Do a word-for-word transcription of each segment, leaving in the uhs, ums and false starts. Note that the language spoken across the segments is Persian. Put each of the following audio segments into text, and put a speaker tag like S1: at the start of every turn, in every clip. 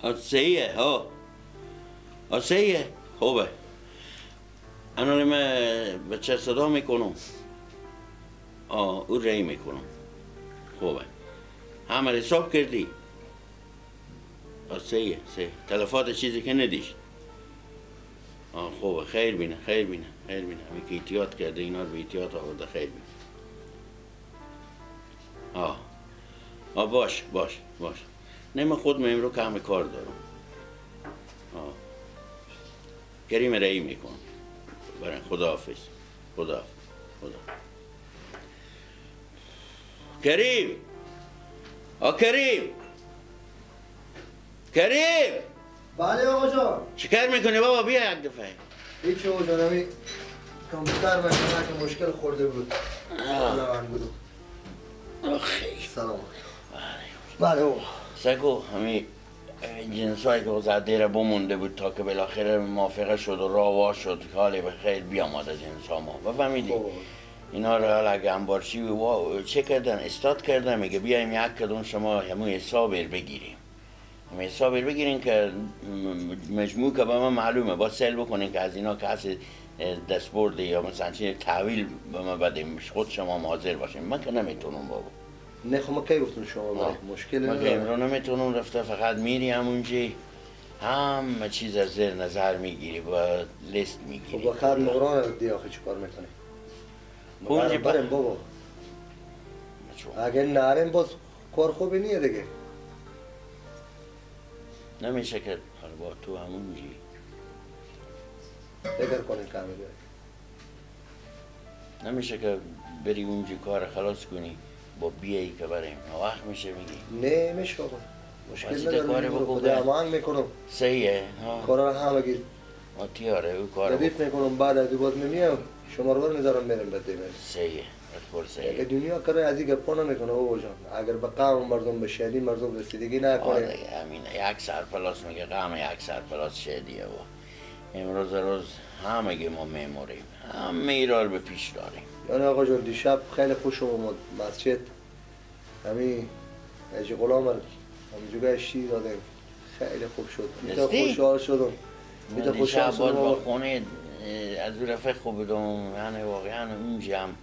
S1: صحیحه ها صحیحه خوبه. الان من بچه صدا میکنم. آه او رای میکنم. خوبه. همه حساب کردی؟ آه صحیحه صحیح. تلفات چیزی که ندیش. آه خوبه. خیر بینه خیر بینه خیر بینه. همی که احتیاط کرده اینا رو به احتیاط آورده. خیر بینه. آه آه باش باش باش. نه من خود من امرو که همه کار دارم. آه کریم رای میکنم. برای خداحافظ. خدا خدا. کریم آ کریم کریم.
S2: بله آقا جان.
S1: چیکار میکنی بابا؟ بیا یک دفعه.
S2: هیچ آقا جان، همی کامپیوتر من که مشکل خورده بود. آه بود.
S1: آخی
S2: سلام. بله آقا.
S1: سگو همی جنس هایی که وزده را بمونده بود تا که بالاخره موافقه شد و راه شد که حالی به خیر بیامد از جنس ها ما بفهمیدی؟ اینا را حالا اگه انبارچی و چه کردن؟ استاد کردن میگه بیایم یک کدوم شما همون حساب بگیریم. همون حساب بگیریم که مجموع که به من معلومه با سل بکنین که از اینا کسی دست برده یا مثلا چیز تحویل به من بدیم خود شما حاضر باشیم. من که نمیتونم بابا.
S2: نه خب ما کی گفتم شما باید مشکل
S1: نداره. من که امرو نمیتونم رفته فقط میری همونجی همه چیز از زیر نظر میگیری و لیست میگیری.
S2: خب بخیر نوران دی آخه چی کار میکنی؟ اونجی بریم بابا. اگه نریم باز کار خوبی نیه دیگه.
S1: نمیشه که حالا با تو همونجی
S2: بگر کنیم کمی بری.
S1: نمیشه که بری اونجی کار خلاص کنی با بیایی که بریم وقت میشه میگی؟
S2: نه میشه بابا مشکل نداره. خدا امانگ میکنم.
S1: صحیحه
S2: کارا رو همه گیر
S1: تیاره او کارو
S2: ردیف میکنم. بعد از دو باز میمیام شما رو میذارم میرم بده میرم.
S1: صحیحه بخور صحیحه.
S2: اگه دنیا کار از این گپا نمیکنه بابا جان. اگر به قوم مردم به شهری مردم رسیدگی نکنه
S1: همینه. یک سر پلاس میگه قوم یک سر پلاس شهریه و امروز روز همه ما میموریم همه ایرار به پیش داریم.
S2: یعنی آقا جان دیشب خیلی خوش اومد مسجد همین اجی غلام همونجا شیر دادیم خیلی خوب شد. میتا خوشحال شدم. میتا خوشحال شدم.
S1: با خونه از اون رفت خوب بودم. یعنی واقعا اونجا هم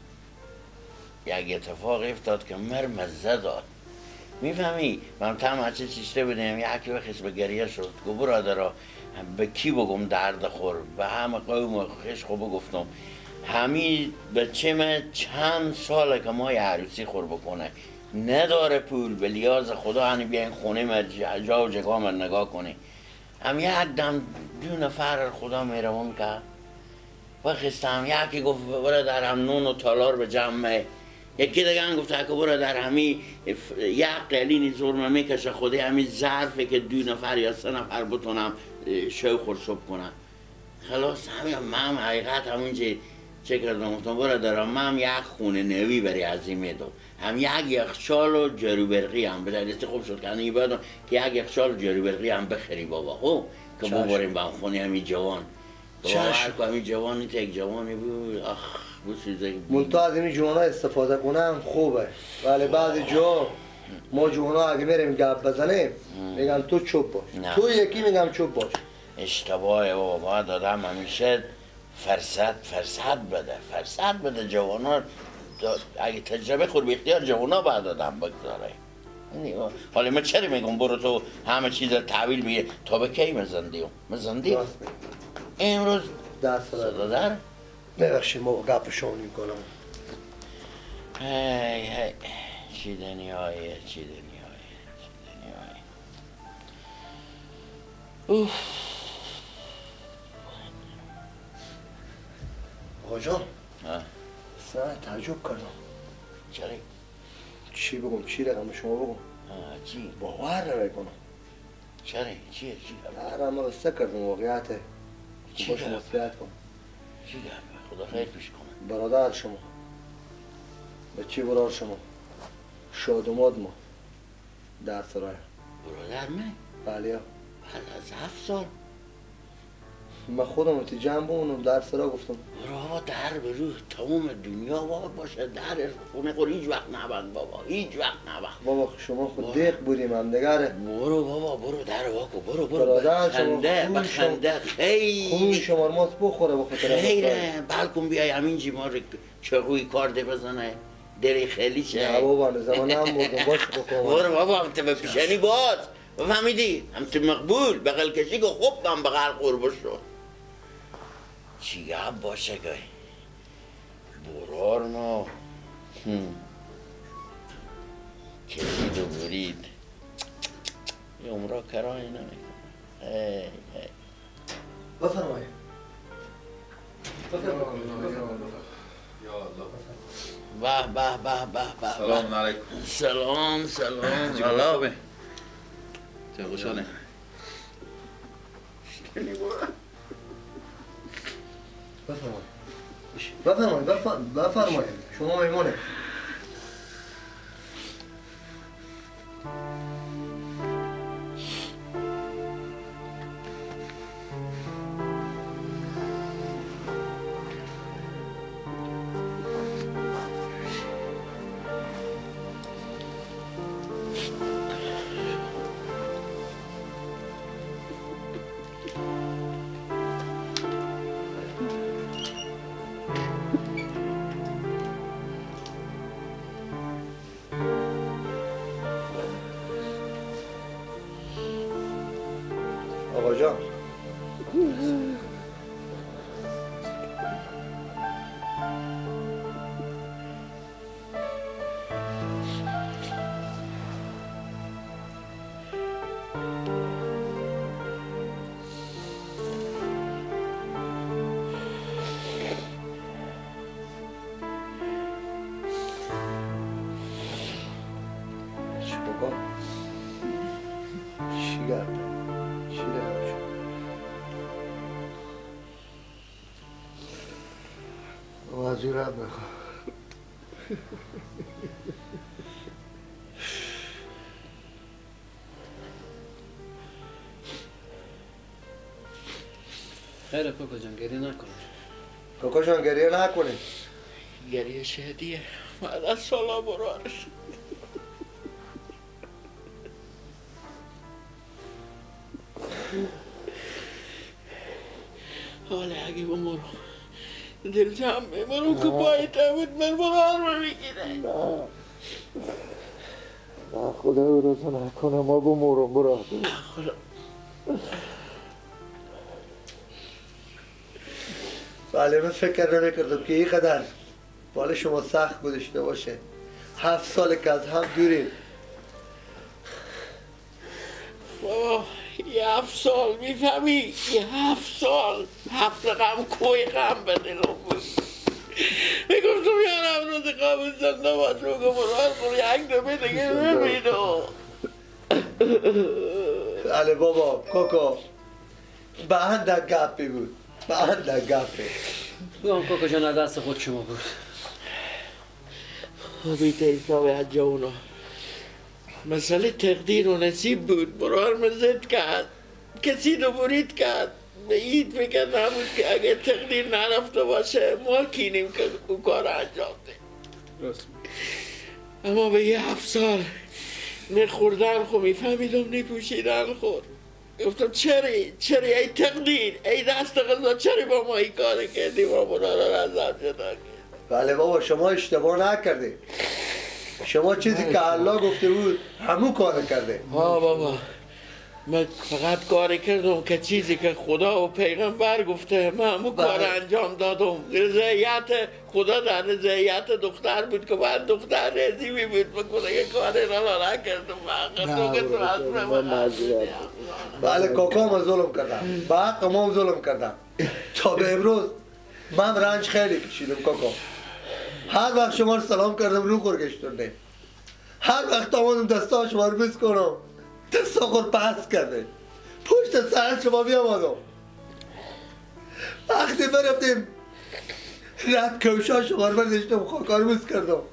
S1: یک اتفاق افتاد که مر مزه داد. میفهمی؟ من تم هچه چیشته بودیم یکی بخیست به گریه شد. گو برادرها به کی بگم درد خور؟ به همه قوم خش خوب بگفتم همین بچه من چند ساله که ما یه عروسی خور بکنه نداره پول به لیاز خدا. هنی بیاین خونه من جا و جگاه من نگاه کنه. هم یک دم دو نفر خدا میروم که بخستم. یکی گفت برادر هم نون و تالار به جمعه. یکی دیگه هم گفت که برادر همی یک قلینی زرمه میکشه خودی همی ظرفه که دو نفر یا سه نفر بتونم شو خورشب کنم. خلاص همین من حقیقت همونجا چه کردم گفتم برادرم من یک خونه نوی بری عظیمه دو هم یک یخچال و جارو برقی هم به دلیل خوب شد که این بعدم که یک یخچال و جارو برقی هم بخری بابا. خب که ببریم به خونه همین جوان. بابا هر که همین جوانی تا یک جوانی بود آخ بسیزه
S2: منتو از این جوانا استفاده کنم خوبه ولی بعضی جا ما جوانا اگه میریم گپ بزنیم میگن تو چوب باش. تو یکی میگم چوب باش.
S1: اشتباهه بابا. باید آدم همیشه فرصت فرصت بده فرصت بده. جوانا اگه تجربه خود به اختیار جوانا باید آدم بگذاره. حالا من چرا میگم برو تو همه چیز رو تحویل بگیر تا به کی مزندیم مزندیم امروز صدا در
S2: ببخشید ما گپ شما میکنم.
S1: هی هی چی دنیایه چی دنیایه چی دنیایه. اوف
S2: آقا جان سنه تعجب کردم.
S1: چرا؟
S2: چی بگم؟ چی رقم شما بگم؟
S1: چی؟
S2: باور نمیکنم.
S1: چرا؟ چیه؟ چی گفت؟
S2: نه من قصه کردم واقعیته.
S1: چی
S2: باش نصیحت کن.
S1: چی گفت؟ خدا خیر پیش کنه.
S2: برادر شما بچه برادر شما شادماد ما در سرای.
S1: برادر من؟
S2: بله.
S1: بعد از هفت سال
S2: من خودم تو جمع بمونم در سرا گفتم
S1: برو بابا در برو تمام دنیا بابا باشه در خونه خور هیچ وقت نبند بابا هیچ وقت نبند
S2: بابا شما خود دیق بودیم هم دگره
S1: برو بابا برو در واکو برو برو
S2: برادر شما
S1: بخنده
S2: خون
S1: بخنده خیلی
S2: خون شما رو ماست بخوره بخاطر
S1: خیره بلکن بیای همین جی ما رو چقوی کارده بزنه دری خیلی چه
S2: نه بابا زمان هم بردم باش بکنم
S1: برو بابا هم تو به پیشنی باز فهمیدی هم تو مقبول بغل کشی که خوب من بغل قربه شد چی هم باشه گای برار نو کشید و برید یه عمرا کرایی نمیکنه ای ای
S2: بفرمایید
S1: به به به به به
S3: سلام علیکم.
S1: سلام سلام
S3: جوابه. چه خوشحاله.
S2: بفرمایید بفرمایید بفرمایید بفرمایید شما میمونه آقا جان چی بابا چی گرد چی دارم وزیرم بخواه
S4: خیره کوکو جان گریه نکنه
S2: کوکو جان گریه نکنه
S1: گریه شدیه بعد از سالا برارش حالا اگه بمرو دل جمع میمرو که پایت بود من برار رو میگیره
S2: نه نه خدا روزو نکنه ما بمورم برا
S1: خدا
S2: بله من فکر نمیکردم که اینقدر بال شما سخت گذشته باشه هفت سال که از هم دوریم
S1: بابا یه هفت سال میفهمی یه هفت سال هفت غم کوی غم به دلم بود میگفتم یارم روز قابل زنده باش رو که برار خور یک دمه دیگه ببینو
S2: بله بابا کوکو به اندک گپی بود به اندک گپی
S4: بیام کوکو جان از دست خود شما بود
S1: بیت حساب حجا اونا مسئله تقدیر و نصیب بود برار مزد کرد کسی رو برید کرد به اید فکر نمود که اگه تقدیر نرفته باشه ما کینیم که او کار انجام ده اما به یه هفت سال نه خوردن خو میفهمیدم نه پوشیدن خود گفتم چری چری ای تقدیر ای دست غذا چری با ما این کار کردی ما برار رو از هم جدا کرد
S2: بله بابا شما اشتباه نکردی شما چیزی که الله گفته بود همون کار کرده
S1: ها بابا من فقط کاری کردم که چیزی که خدا و پیغمبر گفته من همون کار انجام دادم رضایت خدا در رضایت دختر بود که باید دختر رضیمی بود بکنه یه کاری را نکردم فقط تو که تو از
S2: بله کوکو ما ظلم کردم با حق ما ظلم کردم تا به امروز من رنج خیلی کشیدم کوکو هر وقت شما رو سلام کردم رو خورگشتونده هر وقت آمدم دستا شما رو بیس کنم دستا خور پس کرده پشت سر شما بیامدم وقتی برفتیم رد کوشا شما رو بردشتم خاکا رو بیس کردم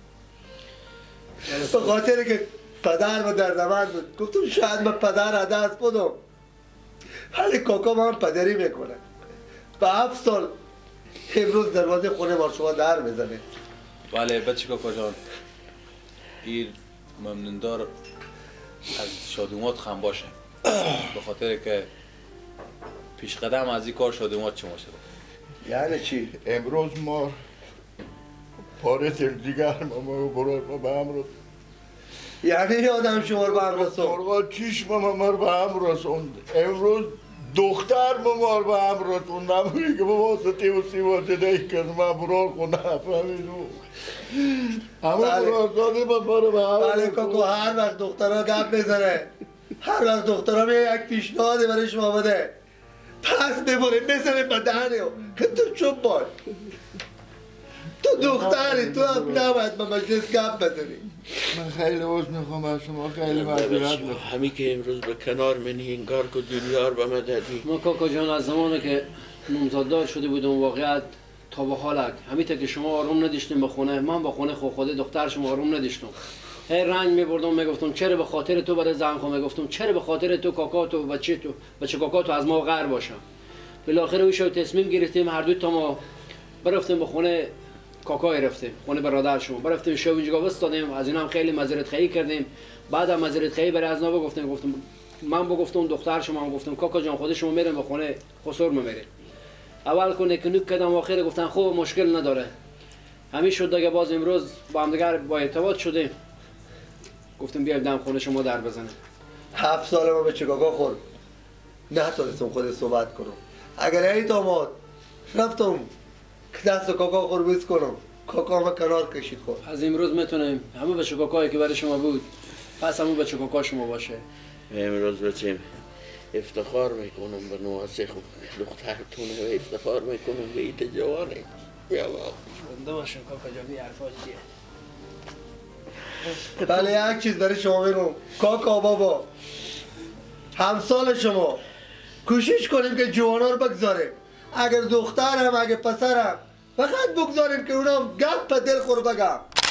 S2: به خاطر که پدر و دردمند بود گفتم شاید من پدر دست بودم ولی کاکا من پدری میکنه به هفت سال امروز دروازه خونه ما شما در بزنه.
S3: بله بچه کاکا جان این ممنوندار از شادومات خم باشه به خاطر که پیش قدم از این کار شادومات شما شده.
S2: یعنی چی؟
S5: امروز ما پاره تل دیگر ما برای ما به هم رسون.
S2: یعنی یادم شما رو به هم رسون.
S5: مرغا چشم ما رو به هم رسوند. امروز دختر ما رو به هم رسوند. نمیگه که با واسطه و سیواته دهی که ما برای خونه فهمیدو همه برای زاده ما رو به هم رسوند.
S2: بله کاکو هر وقت دخترها گپ بزنه هر وقت دخترها به یک پیشنهادی برای شما بده پس ببره بزنه به دهنه که تو چوب باش. تو دختری تو هم نباید به مجلس گپ بزنی.
S5: من خیلی عوض میخوام از شما خیلی معذرت میخوام.
S1: همی که امروز به کنار منی انگار که دنیا رو به من دادی.
S4: ما کاکا جان از زمانی که نوزاددار شده بودم واقعیت تا به حالک همین که شما آروم نداشتیم به خونه من به خونه خود خود دختر شما آروم نداشتم. هی رنگ میبردم میگفتم چرا به خاطر تو برای زن خو میگفتم چرا به خاطر تو کاکا تو بچه تو بچه کاکا تو از ما غر باشم. بالاخره ویشو تصمیم گرفتیم هر دو تا ما برفتیم به خونه کاکای رفتیم خونه برادر شما برفتیم شو اینجا وستادیم از اینا هم خیلی معذرت خواهی کردیم. بعد هم معذرت خواهی برای از نو گفتیم گفتم من بگفتم دختر شما هم گفتم کاکا جان خود شما میرم به خونه قصور میمیره. اول کنه که نوک کردم آخر گفتن خوب مشکل نداره. همین شد دیگه باز امروز با هم دیگه با ارتباط شدیم. گفتم بیایم دم خونه شما در بزنه.
S2: هفت سال ما به چکاکا خورد نتونستم خود صحبت کنم. اگر ای داماد رفتم که دست کاکا خور بیست کنم کاکا ما کنار کشید خورد.
S4: از امروز میتونیم همه بچه کاکایی که برای شما بود پس همون بچه کاکا شما باشه.
S1: امروز بچیم افتخار میکنم به نواسه خوب دخترتونه و افتخار میکنم به ایت جوانه. یا بابا
S4: زنده باشم کاکا جان. این حرفا چیه؟
S2: بله یک چیز برای شما بگم کاکا بابا همسال شما کوشش کنیم که جوانا رو بگذاریم. اگر دخترم اگر پسرم فقط بگذاریم که اونا گپ به دل خور بگم.